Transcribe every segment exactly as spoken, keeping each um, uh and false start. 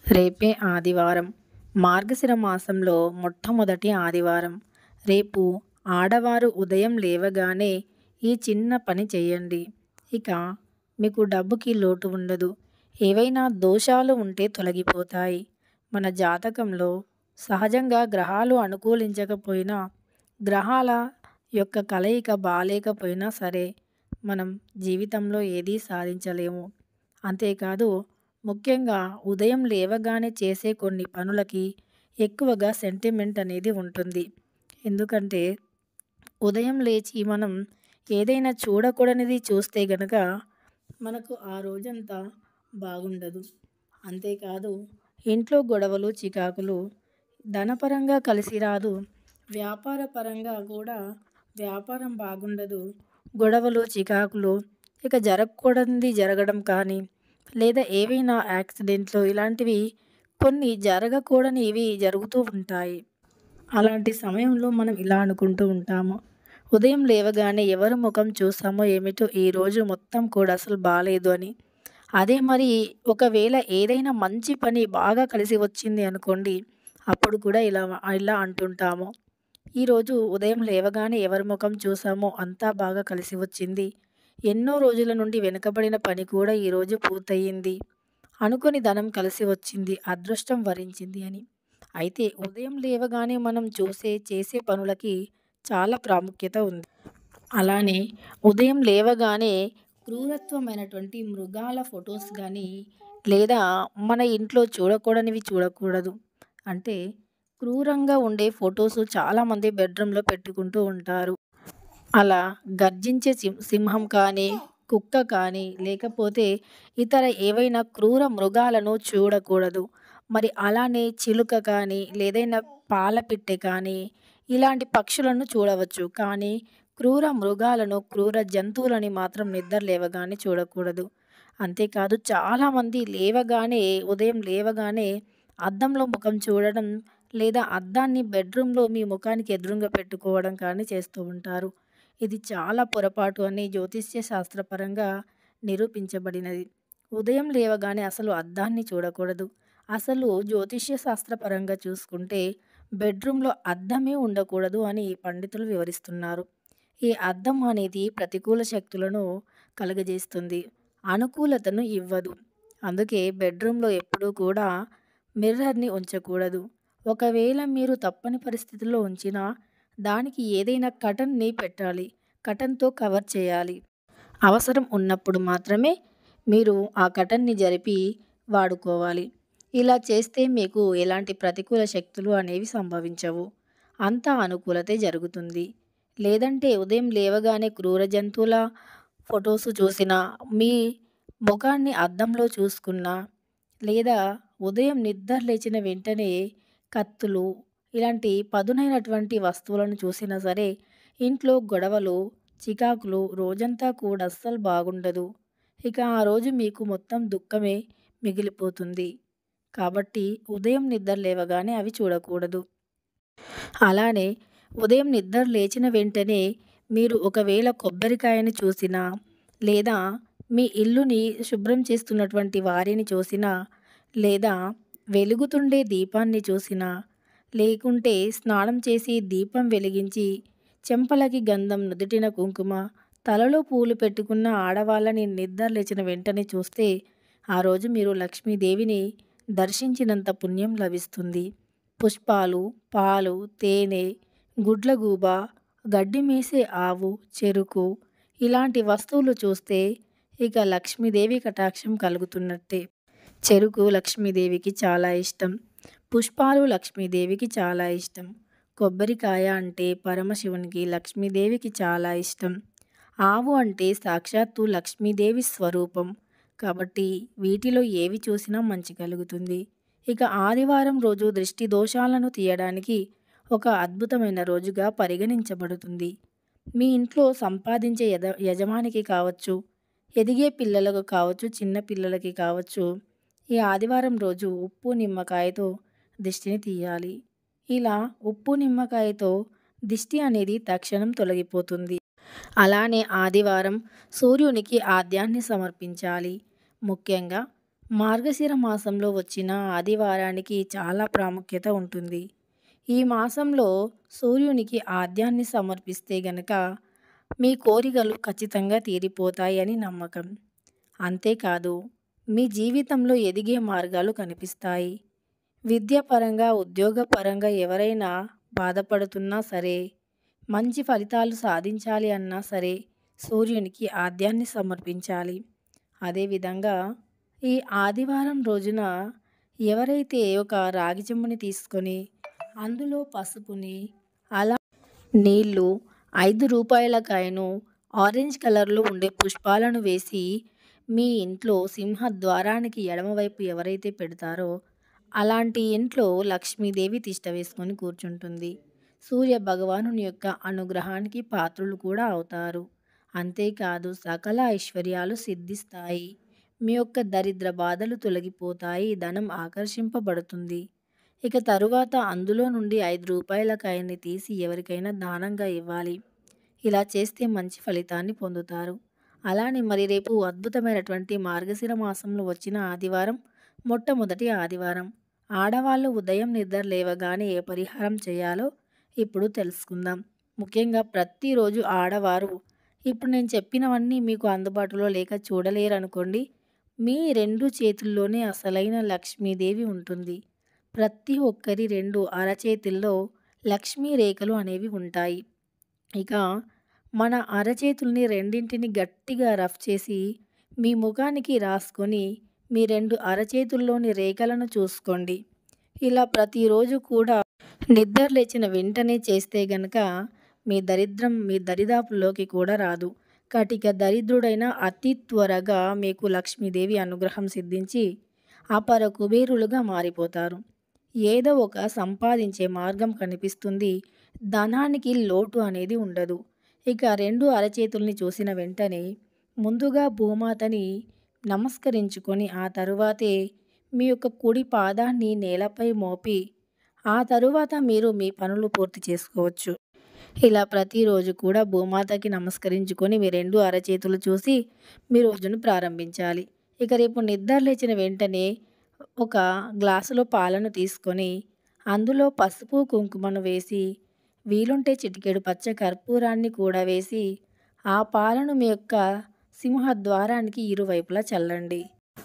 రేపే ఆదివారం. మార్గశిర మాసంలో మొట్టమొదటి ఆదివారం. రేపు ఆడవారు ఉదయం లేవగానే ఈ చిన్న పని చేయండి. ఇక మీకు డబ్బుకి లోటు ఉండదు. ఏవైనా దోషాలు ఉంటే తొలగిపోతాయి. మన జాతకంలో సహజంగా గ్రహాలు అనుకూలించకపోయినా, గ్రహాల యొక్క కలయిక బాలేకపోయినా సరే, మనం జీవితంలో ఏదీ సాధించలేము. అంతేకాదు, ముఖ్యంగా ఉదయం లేవగానే చేసే కొన్ని పనులకి ఎక్కువగా సెంటిమెంట్ అనేది ఉంటుంది. ఎందుకంటే ఉదయం లేచి మనం ఏదైనా చూడకూడనిది చూస్తే గనక మనకు ఆ రోజంతా బాగుండదు. అంతేకాదు, ఇంట్లో గొడవలు, చికాకులు, ధనపరంగా కలిసి రాదు. వ్యాపార పరంగా కూడా వ్యాపారం బాగుండదు. గొడవలు, చికాకులు, ఇక జరగకూడనిది జరగడం కానీ, లేదా ఏవైనా యాక్సిడెంట్లు ఇలాంటివి కొన్ని జరగకూడనివి జరుగుతూ ఉంటాయి. అలాంటి సమయంలో మనం ఇలా అనుకుంటూ ఉంటాము. ఉదయం లేవగానే ఎవరి ముఖం చూసామో ఏమిటో ఈరోజు మొత్తం కూడా అసలు బాలేదు అని. అదే మరి ఒకవేళ ఏదైనా మంచి పని బాగా కలిసి వచ్చింది అనుకోండి, అప్పుడు కూడా ఇలా ఇలా అంటుంటాము. ఈరోజు ఉదయం లేవగానే ఎవరి ముఖం చూసామో అంతా బాగా కలిసి వచ్చింది. ఎన్నో రోజుల నుండి వెనుకబడిన పని కూడా ఈరోజు పూర్తయింది. అనుకోని ధనం కలిసి వచ్చింది. అదృష్టం వరించింది అని. అయితే ఉదయం లేవగానే మనం చూసే చేసే పనులకి చాలా ప్రాముఖ్యత ఉంది. అలానే ఉదయం లేవగానే క్రూరత్వమైనటువంటి మృగాల ఫొటోస్ కానీ, లేదా మన ఇంట్లో చూడకూడనివి చూడకూడదు. అంటే క్రూరంగా ఉండే ఫొటోస్ చాలామంది బెడ్రూమ్‌లో పెట్టుకుంటూ ఉంటారు. అలా గర్జించే సింహ సింహం కానీ, కుక్క కానీ, లేకపోతే ఇతర ఏవైనా క్రూర మృగాలను చూడకూడదు. మరి అలానే చిలుక కానీ, లేదైనా పాలపిట్టె కానీ, ఇలాంటి పక్షులను చూడవచ్చు. కానీ క్రూర మృగాలను, క్రూర జంతువులని మాత్రం నిద్ర లేవగానే చూడకూడదు. అంతేకాదు, చాలామంది లేవగానే ఉదయం లేవగానే అద్దంలో ముఖం చూడడం, లేదా అద్దాన్ని బెడ్రూమ్‌లో మీ ముఖానికి ఎదురుంగా పెట్టుకోవడం కానీ చేస్తూ ఉంటారు. ఇది చాలా పొరపాటు అని జ్యోతిష్య శాస్త్రపరంగా నిరూపించబడినది. ఉదయం లేవగానే అసలు అద్దాన్ని చూడకూడదు. అసలు జ్యోతిష్య శాస్త్రపరంగా చూసుకుంటే బెడ్రూమ్‌లో అద్దమే ఉండకూడదు అని పండితులు వివరిస్తున్నారు. ఈ అద్దం అనేది ప్రతికూల శక్తులను కలుగజేస్తుంది. అనుకూలతను ఇవ్వదు. అందుకే బెడ్రూమ్‌లో ఎప్పుడూ కూడా మిర్రర్‌ని ఉంచకూడదు. ఒకవేళ మీరు తప్పని పరిస్థితుల్లో ఉంచినా దానికి ఏదైనా కర్టెన్‌ని పెట్టాలి. కర్టెన్‌తో కవర్ చేయాలి. అవసరం ఉన్నప్పుడు మాత్రమే మీరు ఆ కర్టెన్‌ని జరిపి వాడుకోవాలి. ఇలా చేస్తే మీకు ఎలాంటి ప్రతికూల శక్తులు అనేవి సంభవించవు. అంతా అనుకూలతే జరుగుతుంది. లేదంటే ఉదయం లేవగానే క్రూర జంతువుల ఫొటోస్ చూసినా, మీ ముఖాన్ని అద్దంలో చూసుకున్నా, లేదా ఉదయం నిద్ర లేచిన వెంటనే కత్తులు, ఇలాంటి పదునైనటువంటి వస్తువులను చూసినా సరే, ఇంట్లో గొడవలు, చికాకులు రోజంతా కూడా అస్సలు బాగుండదు. ఇక ఆ రోజు మీకు మొత్తం దుఃఖమే మిగిలిపోతుంది. కాబట్టి ఉదయం నిద్ర లేవగానే అవి చూడకూడదు. అలానే ఉదయం నిద్ర లేచిన వెంటనే మీరు ఒకవేళ కొబ్బరికాయని చూసినా, లేదా మీ ఇల్లుని శుభ్రం చేస్తున్నటువంటి వారిని చూసినా, లేదా వెలుగుతుండే దీపాన్ని చూసినా, లేకుంటే స్నానం చేసి దీపం వెలిగించి చెంపలకి గంధం, నుదుటిన కుంకుమ, తలలో పూలు పెట్టుకున్న ఆడవాళ్ళని నిద్ర లేచిన వెంటనే చూస్తే ఆ రోజు మీరు లక్ష్మీదేవిని దర్శించినంత పుణ్యం లభిస్తుంది. పుష్పాలు, పాలు, తేనె, గుడ్లగూబ, గడ్డి మేసే ఆవు, చెరుకు ఇలాంటి వస్తువులు చూస్తే ఇక లక్ష్మీదేవి కటాక్షం కలుగుతున్నట్టే. చెరుకు లక్ష్మీదేవికి చాలా ఇష్టం. పుష్పాలు లక్ష్మీదేవికి చాలా ఇష్టం. కొబ్బరికాయ అంటే పరమశివునికి, లక్ష్మీదేవికి చాలా ఇష్టం. ఆవు అంటే సాక్షాత్తు లక్ష్మీదేవి స్వరూపం. కాబట్టి వీటిలో ఏవి చూసినా మంచి కలుగుతుంది. ఇక ఆదివారం రోజు దృష్టి దోషాలను తీయడానికి ఒక అద్భుతమైన రోజుగా పరిగణించబడుతుంది. మీ ఇంట్లో సంపాదించే యజ యజమానికి కావచ్చు, ఎదిగే పిల్లలకు కావచ్చు, చిన్న పిల్లలకి కావచ్చు, ఈ ఆదివారం రోజు ఉప్పు నిమ్మకాయతో దిష్టిని తీయాలి. ఇలా ఉప్పు నిమ్మకాయతో దిష్టి అనేది తక్షణం తొలగిపోతుంది. అలానే ఆదివారం సూర్యునికి ఆద్యాన్ని సమర్పించాలి. ముఖ్యంగా మార్గశిర మాసంలో వచ్చిన ఆదివారానికి చాలా ప్రాముఖ్యత ఉంటుంది. ఈ మాసంలో సూర్యునికి ఆద్యాన్ని సమర్పిస్తే గనక మీ కోరికలు ఖచ్చితంగా తీరిపోతాయని నమ్మకం. అంతేకాదు మీ జీవితంలో ఎదిగే మార్గాలు కనిపిస్తాయి. విద్యాపరంగా, ఉద్యోగపరంగా ఎవరైనా బాధపడుతున్నా సరే, మంచి ఫలితాలు సాధించాలి అన్నా సరే సూర్యునికి ఆద్యాన్ని సమర్పించాలి. అదేవిధంగా ఈ ఆదివారం రోజున ఎవరైతే ఒక రాగి చెంబుని తీసుకొని అందులో పసుపుని, అలా నీళ్ళు, ఐదు రూపాయల కాయను, ఆరెంజ్ కలర్‌లో ఉండే పుష్పాలను వేసి మీ ఇంట్లో సింహద్వారానికి ఎడమవైపు ఎవరైతే పెడతారో అలాంటి ఇంట్లో లక్ష్మీదేవి తిష్ట వేసుకొని కూర్చుంటుంది. సూర్య భగవానుని యొక్క అనుగ్రహానికి పాత్రులు కూడా అవుతారు. అంతేకాదు సకల ఐశ్వర్యాలు సిద్ధిస్తాయి. మీ యొక్క దరిద్ర బాధలు తొలగిపోతాయి. ధనం ఆకర్షింపబడుతుంది. ఇక తరువాత అందులో నుండి ఐదు రూపాయల కాయన్ని తీసి ఎవరికైనా దానంగా ఇవ్వాలి. ఇలా చేస్తే మంచి ఫలితాన్ని పొందుతారు. అలానే మరి రేపు అద్భుతమైనటువంటి మార్గశిర మాసంలో వచ్చిన ఆదివారం మొట్టమొదటి ఆదివారం. ఆడవాళ్ళు ఉదయం నిద్ర లేవగానే ఏ పరిహారం చేయాలో ఇప్పుడు తెలుసుకుందాం. ముఖ్యంగా ప్రతిరోజు ఆడవారు ఇప్పుడు నేను చెప్పినవన్నీ మీకు అందుబాటులో లేక చూడలేరనుకోండి, మీ రెండు చేతుల్లోనే అసలైన లక్ష్మీదేవి ఉంటుంది. ప్రతి ఒక్కరి రెండు అరచేతుల్లో లక్ష్మీ రేఖలు అనేవి ఉంటాయి. ఇక మన అరచేతుల్ని రెండింటిని గట్టిగా రఫ్ చేసి మీ ముఖానికి రాసుకొని మీ రెండు అరచేతుల్లోని రేఖలను చూసుకోండి. ఇలా ప్రతిరోజు కూడా నిద్ర లేచిన వెంటనే చేస్తే గనక మీ దరిద్రం మీ దరిదాపుల్లోకి కూడా రాదు. కటిక దరిద్రుడైన అతి త్వరగా మీకు లక్ష్మీదేవి అనుగ్రహం సిద్ధించి అపర కుబేరులుగా మారిపోతారు. ఏదో ఒక సంపాదించే మార్గం కనిపిస్తుంది. ధనానికి లోటు అనేది ఉండదు. ఇక రెండు అరచేతుల్ని చూసిన వెంటనే ముందుగా భూమాతని నమస్కరించుకొని ఆ తరువాతే మీ యొక్క కుడి పాదాన్ని నేలపై మోపి ఆ తరువాత మీరు మీ పనులు పూర్తి చేసుకోవచ్చు. ఇలా ప్రతిరోజు కూడా భూమాతకి నమస్కరించుకొని మీ రెండు అరచేతులు చూసి మీ రోజును ప్రారంభించాలి. ఇక రేపు నిద్ర లేచిన వెంటనే ఒక గ్లాసులో పాలను తీసుకొని అందులో పసుపు, కుంకుమను వేసి వీలుంటే చిటికెడు పచ్చ కర్పూరాన్ని కూడా వేసి ఆ పాలను మీ యొక్క సింహద్వారానికి ఇరువైపులా చల్లండి.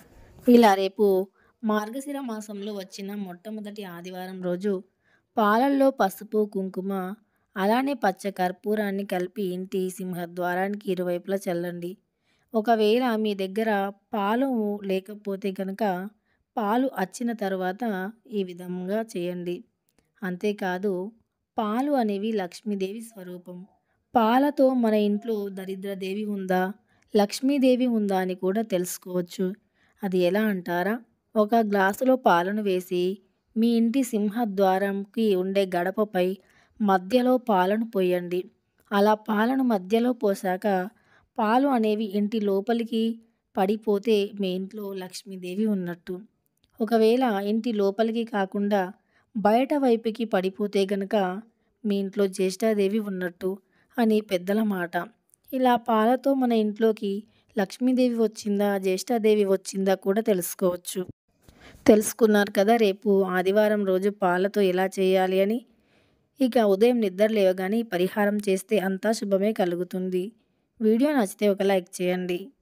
ఇలా రేపు మార్గశిర మాసంలో వచ్చిన మొట్టమొదటి ఆదివారం రోజు పాలల్లో పసుపు, కుంకుమ అలానే పచ్చ కర్పూరాన్ని కలిపి ఇంటి సింహద్వారానికి ఇరువైపులా చల్లండి. ఒకవేళ మీ దగ్గర పాలు లేకపోతే కనుక పాలు అచ్చిన తర్వాత ఈ విధంగా చేయండి. అంతేకాదు పాలు అనేవి లక్ష్మీదేవి స్వరూపం. పాలతో మన ఇంట్లో దరిద్రదేవి ఉందా, లక్ష్మీదేవి ఉందా అని కూడా తెలుసుకోవచ్చు. అది ఎలా అంటారా? ఒక గ్లాసులో పాలను వేసి మీ ఇంటి సింహద్వారంకి ఉండే గడపపై మధ్యలో పాలను పోయండి. అలా పాలను మధ్యలో పోసాక పాలు అనేవి ఇంటి లోపలికి పడిపోతే మీ ఇంట్లో లక్ష్మీదేవి ఉన్నట్టు. ఒకవేళ ఇంటి లోపలికి కాకుండా బయట వైపుకి పడిపోతే గనక మీ ఇంట్లో జ్యేష్ఠాదేవి ఉన్నట్టు అని పెద్దల మాట. ఇలా పాలతో మన ఇంట్లోకి లక్ష్మీదేవి వచ్చిందా, జ్యేష్ఠాదేవి వచ్చిందా కూడా తెలుసుకోవచ్చు. తెలుసుకున్నారు కదా రేపు ఆదివారం రోజు పాలతో ఎలా చేయాలి అని. ఇక ఉదయం నిద్ర లేవగానే ఈ పరిహారం చేస్తే అంతా శుభమే కలుగుతుంది. వీడియో నచ్చితే ఒక లైక్ చేయండి.